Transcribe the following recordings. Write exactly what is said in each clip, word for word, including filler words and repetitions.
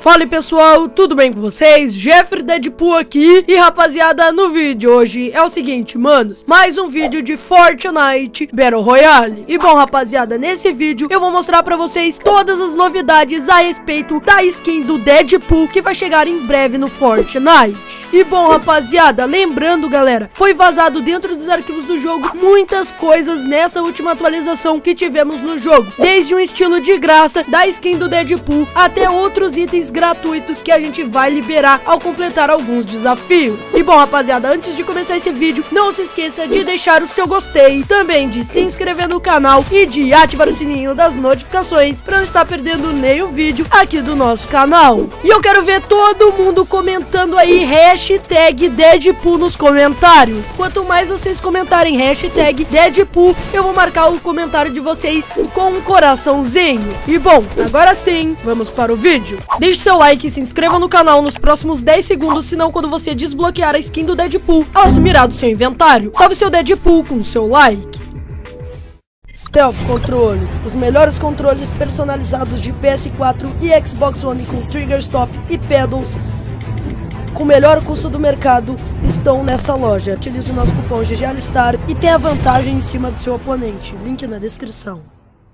Fala aí, pessoal, tudo bem com vocês? Jeffrey Deadpool aqui. E rapaziada, no vídeo de hoje é o seguinte, manos, mais um vídeo de Fortnite Battle Royale. E bom, rapaziada, nesse vídeo eu vou mostrar pra vocês todas as novidades a respeito da skin do Deadpool que vai chegar em breve no Fortnite. E bom, rapaziada, lembrando, galera, foi vazado dentro dos arquivos do jogo muitas coisas nessa última atualização que tivemos no jogo, desde um estilo de graça da skin do Deadpool até outros itens gratuitos que a gente vai liberar ao completar alguns desafios. E bom, rapaziada, antes de começar esse vídeo, não se esqueça de deixar o seu gostei, também de se inscrever no canal e de ativar o sininho das notificações para não estar perdendo nenhum vídeo aqui do nosso canal. E eu quero ver todo mundo comentando aí hashtag Deadpool nos comentários. Quanto mais vocês comentarem hashtag Deadpool, eu vou marcar o comentário de vocês com um coraçãozinho. E bom, agora sim, vamos para o vídeo. Deixe seu like e se inscreva no canal nos próximos dez segundos, senão quando você desbloquear a skin do Deadpool, ela sumirá do seu inventário. Salve seu Deadpool com seu like. Stealth Controles, os melhores controles personalizados de P S quatro e Xbox One com Trigger Stop e Pedals com o melhor custo do mercado estão nessa loja. Utilize o nosso cupom G G Alistar e tenha vantagem em cima do seu oponente. Link na descrição.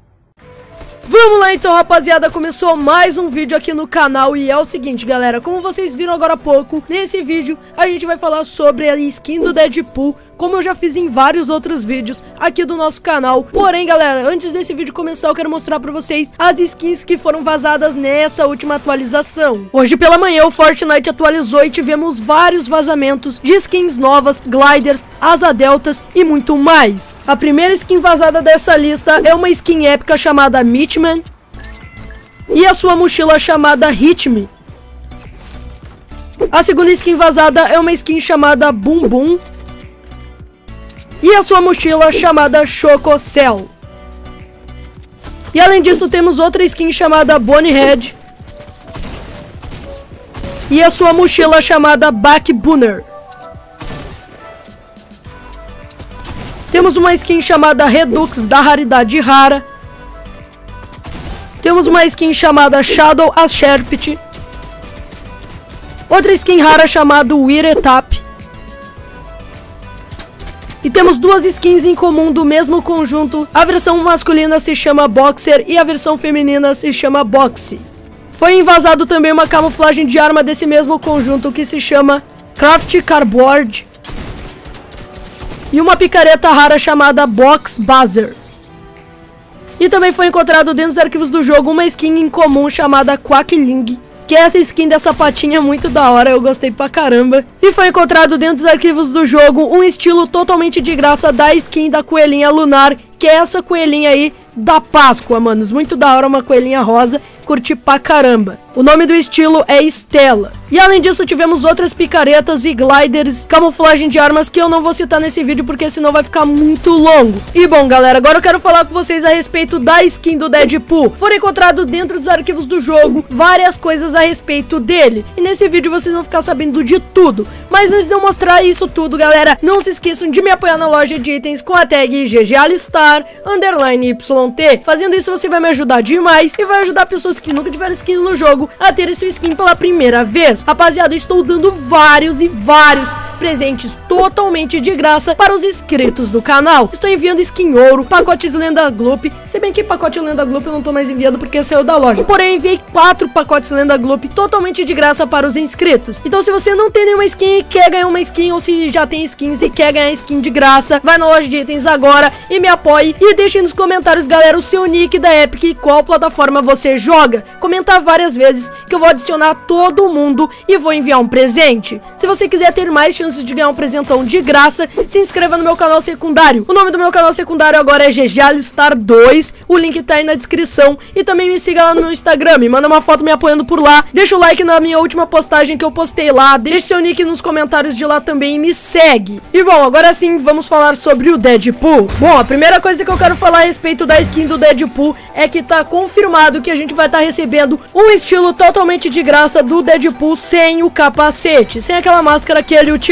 Vamos lá então, rapaziada, começou mais um vídeo aqui no canal e é o seguinte, galera, como vocês viram agora há pouco, nesse vídeo a gente vai falar sobre a skin do Deadpool, como eu já fiz em vários outros vídeos aqui do nosso canal. Porém, galera, antes desse vídeo começar, eu quero mostrar pra vocês as skins que foram vazadas nessa última atualização. Hoje pela manhã o Fortnite atualizou e tivemos vários vazamentos de skins novas, gliders, asa deltas e muito mais. A primeira skin vazada dessa lista é uma skin épica chamada Mitman e a sua mochila chamada Hit Me. A segunda skin vazada é uma skin chamada Boom Boom e a sua mochila chamada Choco Cell. E além disso temos outra skin chamada Bonehead e a sua mochila chamada Backbooner. Temos uma skin chamada Redux da raridade rara. Temos uma skin chamada Shadow as Sherpit. Outra skin rara chamada Wiretap. E temos duas skins em comum do mesmo conjunto. A versão masculina se chama Boxer e a versão feminina se chama Boxy. Foi invasado também uma camuflagem de arma desse mesmo conjunto que se chama Craft Cardboard. E uma picareta rara chamada Box Buzzer. E também foi encontrado dentro dos arquivos do jogo uma skin em comum chamada Quackling, que é essa skin dessa patinha muito da hora, eu gostei pra caramba. E foi encontrado dentro dos arquivos do jogo um estilo totalmente de graça da skin da coelhinha lunar, que é essa coelhinha aí da Páscoa, manos. Muito da hora, uma coelhinha rosa, curti pra caramba. O nome do estilo é Stella. E além disso tivemos outras picaretas e gliders, camuflagem de armas que eu não vou citar nesse vídeo porque senão vai ficar muito longo. E bom, galera, agora eu quero falar com vocês a respeito da skin do Deadpool. Foram encontrados dentro dos arquivos do jogo várias coisas a respeito dele, e nesse vídeo vocês vão ficar sabendo de tudo. Mas antes de eu mostrar isso tudo, galera, não se esqueçam de me apoiar na loja de itens com a tag G G Alistar underline Y T. Fazendo isso você vai me ajudar demais e vai ajudar pessoas que nunca tiveram skins no jogo a ter sua skin pela primeira vez. Rapaziada, eu estou dando vários e vários presentes totalmente de graça para os inscritos do canal. Estou enviando skin ouro, pacotes Lenda Gloop, se bem que pacote Lenda Gloop eu não estou mais enviando porque saiu da loja. Porém, enviei quatro pacotes Lenda Gloop totalmente de graça para os inscritos. Então se você não tem nenhuma skin e quer ganhar uma skin, ou se já tem skins e quer ganhar skin de graça, vai na loja de itens agora e me apoie. E deixe nos comentários, galera, o seu nick da Epic e qual plataforma você joga. Comenta várias vezes que eu vou adicionar todo mundo e vou enviar um presente. Se você quiser ter mais chances de ganhar um presentão de graça, se inscreva no meu canal secundário. O nome do meu canal secundário agora é G G Alistar dois, o link tá aí na descrição. E também me siga lá no meu Instagram, me manda uma foto me apoiando por lá, deixa o like na minha última postagem que eu postei lá, deixe seu nick nos comentários de lá também e me segue. E bom, agora sim vamos falar sobre o Deadpool. Bom, a primeira coisa que eu quero falar a respeito da skin do Deadpool é que tá confirmado que a gente vai estar tá recebendo um estilo totalmente de graça do Deadpool sem o capacete, sem aquela máscara que ele utiliza.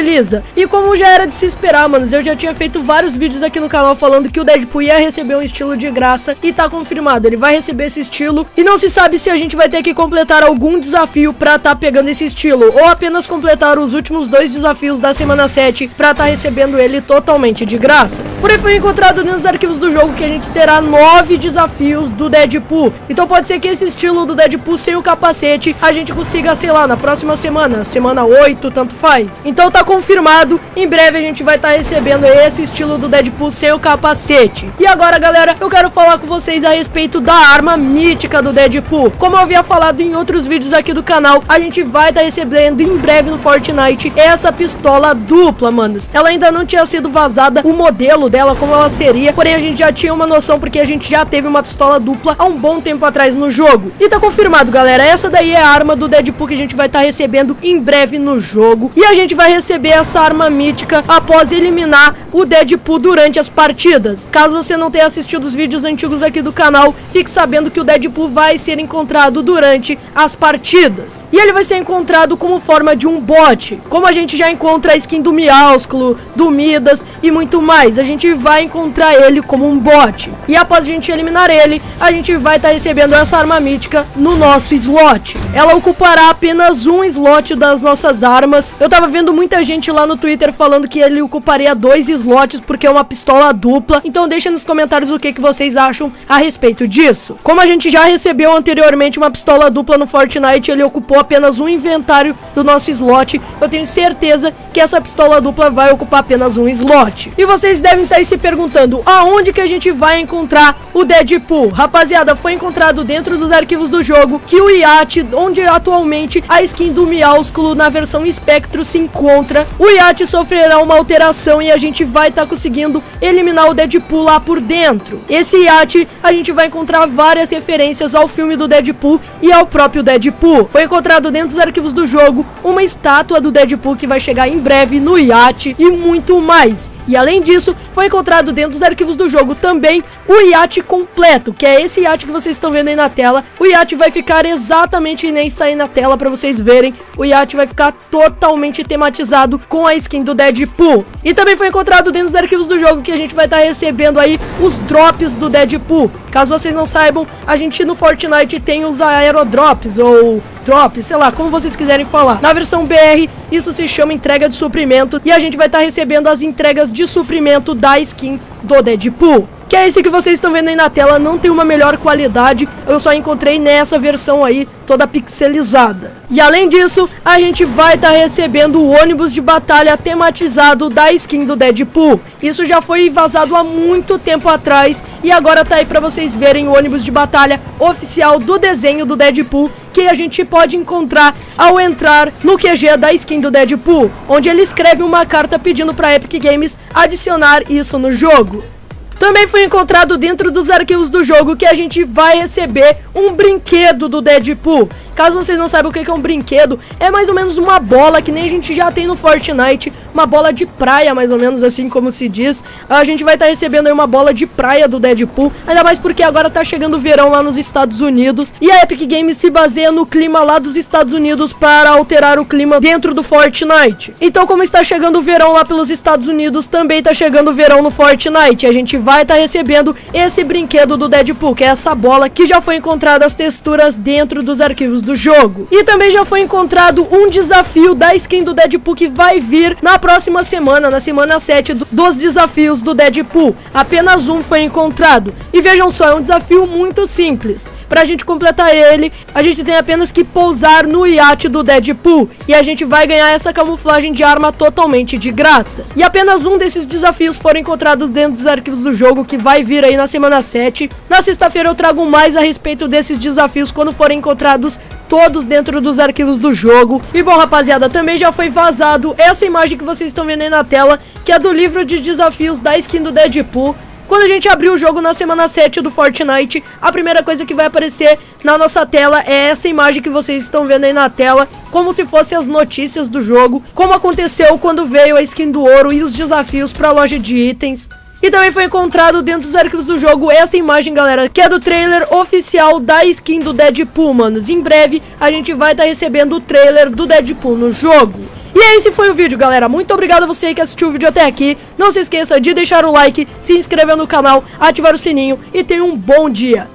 pixeliza. E como já era de se esperar, manos, eu já tinha feito vários vídeos aqui no canal falando que o Deadpool ia receber um estilo de graça e tá confirmado, ele vai receber esse estilo e não se sabe se a gente vai ter que completar algum desafio pra tá pegando esse estilo ou apenas completar os últimos dois desafios da semana sete pra tá recebendo ele totalmente de graça. Porém foi encontrado nos arquivos do jogo que a gente terá nove desafios do Deadpool, então pode ser que esse estilo do Deadpool sem o capacete a gente consiga, sei lá, na próxima semana, semana oito, tanto faz. Então tá confirmado, em breve a gente vai estar tá recebendo esse estilo do Deadpool sem o capacete. E agora, galera, eu quero falar com vocês a respeito da arma mítica do Deadpool. Como eu havia falado em outros vídeos aqui do canal, a gente vai estar tá recebendo em breve no Fortnite essa pistola dupla, manos. Ela ainda não tinha sido vazada o modelo dela, como ela seria, porém a gente já tinha uma noção porque a gente já teve uma pistola dupla há um bom tempo atrás no jogo. E tá confirmado, galera, essa daí é a arma do Deadpool que a gente vai estar tá recebendo em breve no jogo. E a gente vai receber essa arma mítica após eliminar o Deadpool durante as partidas. Caso você não tenha assistido os vídeos antigos aqui do canal, fique sabendo que o Deadpool vai ser encontrado durante as partidas. E ele vai ser encontrado como forma de um bot. Como a gente já encontra a skin do Miásculo, do Midas e muito mais, a gente vai encontrar ele como um bot. E após a gente eliminar ele, a gente vai estar tá recebendo essa arma mítica no nosso slot. Ela ocupará apenas um slot das nossas armas. Eu tava vendo muita gente lá no Twitter falando que ele ocuparia dois slots porque é uma pistola dupla. Então deixa nos comentários o que, que vocês acham a respeito disso. Como a gente já recebeu anteriormente uma pistola dupla no Fortnite, ele ocupou apenas um inventário do nosso slot. Eu tenho certeza que essa pistola dupla vai ocupar apenas um slot. E vocês devem estar se perguntando aonde que a gente vai encontrar o Deadpool. Rapaziada, foi encontrado dentro dos arquivos do jogo que o iate, onde atualmente a skin do Miásculo na versão Espectro se encontra, o iate sofrerá uma alteração e a gente vai estar tá conseguindo eliminar o Deadpool lá por dentro. Esse iate a gente vai encontrar várias referências ao filme do Deadpool e ao próprio Deadpool. Foi encontrado dentro dos arquivos do jogo uma estátua do Deadpool que vai chegar em breve no iate e muito mais. E além disso, foi encontrado dentro dos arquivos do jogo também o iate completo, que é esse iate que vocês estão vendo aí na tela. O iate vai ficar exatamente que nem está aí na tela para vocês verem. O iate vai ficar totalmente tematizado com a skin do Deadpool. E também foi encontrado dentro dos arquivos do jogo que a gente vai estar tá recebendo aí os drops do Deadpool. Caso vocês não saibam, a gente no Fortnite tem os aerodrops ou drops, sei lá, como vocês quiserem falar. Na versão B R, isso se chama entrega de suprimento e a gente vai estar tá recebendo as entregas de suprimento da skin do Deadpool. Que é esse que vocês estão vendo aí na tela, não tem uma melhor qualidade, eu só encontrei nessa versão aí, toda pixelizada. E além disso, a gente vai estar tá recebendo o ônibus de batalha tematizado da skin do Deadpool. Isso já foi vazado há muito tempo atrás e agora tá aí pra vocês verem o ônibus de batalha oficial do desenho do Deadpool, que a gente pode encontrar ao entrar no Q G da skin do Deadpool, onde ele escreve uma carta pedindo pra Epic Games adicionar isso no jogo. Também foi encontrado dentro dos arquivos do jogo que a gente vai receber um brinquedo do Deadpool. Caso vocês não saibam o que é um brinquedo, é mais ou menos uma bola que nem a gente já tem no Fortnite, uma bola de praia, mais ou menos assim como se diz. A gente vai estar tá recebendo aí uma bola de praia do Deadpool, ainda mais porque agora tá chegando o verão lá nos Estados Unidos e a Epic Games se baseia no clima lá dos Estados Unidos para alterar o clima dentro do Fortnite. Então, como está chegando o verão lá pelos Estados Unidos, também está chegando o verão no Fortnite. A gente vai estar tá recebendo esse brinquedo do Deadpool, que é essa bola que já foi encontrada as texturas dentro dos arquivos do jogo. E também já foi encontrado um desafio da skin do Deadpool que vai vir na próxima semana, na semana sete do, dos desafios do Deadpool. Apenas um foi encontrado. E vejam só, é um desafio muito simples. Pra gente completar ele, a gente tem apenas que pousar no iate do Deadpool e a gente vai ganhar essa camuflagem de arma totalmente de graça. E apenas um desses desafios foram encontrados dentro dos arquivos do jogo, que vai vir aí na semana sete. Na sexta-feira eu trago mais a respeito desses desafios quando forem encontrados todos dentro dos arquivos do jogo. E bom, rapaziada, também já foi vazado essa imagem que vocês estão vendo aí na tela, que é do livro de desafios da skin do Deadpool. Quando a gente abrir o jogo na semana sete do Fortnite, a primeira coisa que vai aparecer na nossa tela é essa imagem que vocês estão vendo aí na tela, como se fossem as notícias do jogo, como aconteceu quando veio a skin do ouro e os desafios para a loja de itens. E também foi encontrado dentro dos arquivos do jogo essa imagem, galera, que é do trailer oficial da skin do Deadpool, manos. Em breve a gente vai estar tá recebendo o trailer do Deadpool no jogo. E esse foi o vídeo, galera. Muito obrigado a você que assistiu o vídeo até aqui. Não se esqueça de deixar o like, se inscrever no canal, ativar o sininho e tenha um bom dia.